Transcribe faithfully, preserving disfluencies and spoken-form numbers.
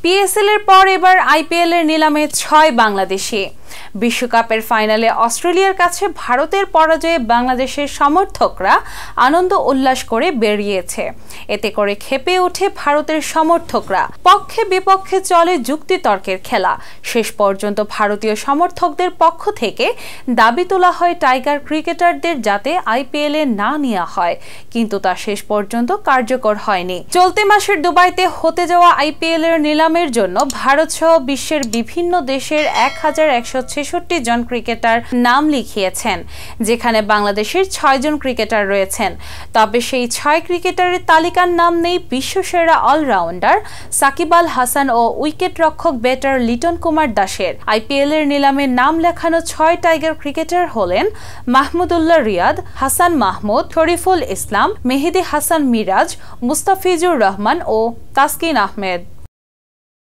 PSL এর পর এবার আইপিএল এর নিলামে ছয় বাংলাদেশি। বিশ্বকাপের ফাইনালে অস্ট্রেলিয়ার কাছে ভারতের পরাজয়ে বাংলাদেশের সমর্থকরা আনন্দ উল্লাস করে বেরিয়েছে। এতে করে ক্ষেপে ওঠে ভারতের সমর্থকরা। পক্ষে বিপক্ষে চলে যুক্তিতর্কের খেলা। শেষ পর্যন্ত ভারতীয় সমর্থকদের পক্ষ থেকে দাবি তোলা হয় টাইগার ক্রিকেটারদের যাতে আইপিএল এ না নেওয়া হয়, কিন্তু তা শেষ পর্যন্ত কার্যকর হয়নি। চলতি মাসের দুবাইতে হতে যাওয়া আইপিএল এর নিলামের জন্য ভারত সহ বিশ্বের বিভিন্ন দেশের এক হাজার একশো ছেষট্টি জন ক্রিকেটার নাম লিখিয়েছেন, যেখানে বাংলাদেশের ছয় জন ক্রিকেটার রয়েছেন। তবে সেই ছয় ক্রিকেটারের তালিকার নাম নেই বিশ্বসেরা অলরাউন্ডার সাকিব আল হাসান ও উইকেট রক্ষক ব্যাটার লিটন কুমার দাসের। আইপিএল এর নিলামে নাম লেখানো ছয় টাইগার ক্রিকেটার হলেন মাহমুদুল্লাহ রিয়াদ, হাসান মাহমুদ, শরীফুল ইসলাম, মেহেদী হাসান মিরাজ, মুস্তাফিজুর রহমান ও তাসকিন আহমেদ।